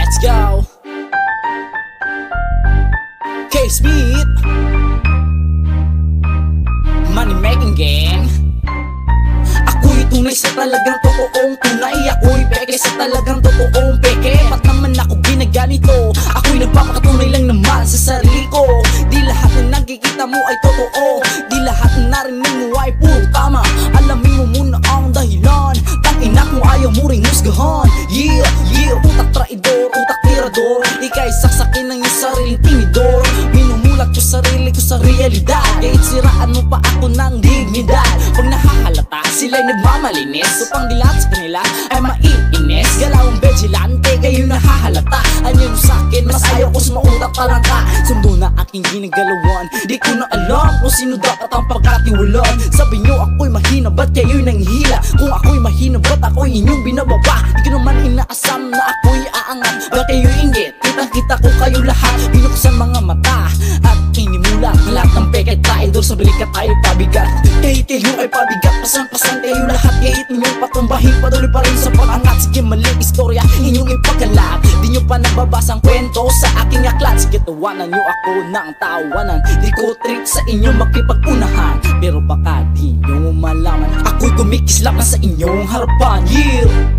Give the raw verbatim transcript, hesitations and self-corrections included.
Let's go. K-Speed Money Making Gang. Ako'y tunay sa talagang totoong tunay. Ako'y peke sa talagang totoong peke. Ba't naman ako ginaganito? Ako'y nagpapakatunay lang naman sa sarili ko. Di lahat na nakikita mo ay totoo. Di lahat na narinig mo ay puro tama. Alamin mo muna ang dahilan. Tangina kung ayaw mo ring husgahan. Yeah, yeah, utak traidor, utak tirador. Ika'y saksakin ng iyong sariling tinidor. Minumulat ko sarili ko sa realidad. Kahit siraan mo pa ako ng dignidad. Pag nahahalata, sila'y nagmamalinis. Upang dilat sa kanila ay maiinis. Galawang vigilante, kayo nahahalata. Anyo mo sa'kin, mas ayaw ko sumautak parang ka. Sundo na aking ginagalawan. Di ko na alam kung sino dapat ang pagkatiwalaan. Sabi nyo ako'y mahina, ba't kayo'y nanghihila? Kung ako'y mahina, ba't ako'y inyong binababa? Di ko naman inaasam na ako'y aangat. Ba't kayo'y inggit? Kitang-kita ko kayo lahat. Binuksan mga mata at inimulat. Lahat ng peke traidor, sa balikat tayo pabigat. Kahit kayo ay pabigat, pasan-pasan kayo lahat. Kahit inyong patumbahin, patuloy pa rin sa pangangat. Sige maling istorya, inyong ipagkalat. Di nyo pa nababasang kwento sa aking aklat. Sige tawanan nyo ako ng tawanan. Di ko trip sa inyo makipag-unahan. Pero baka di nyo malaman, ako'y kumikislap na sa inyong harapan. Yeah!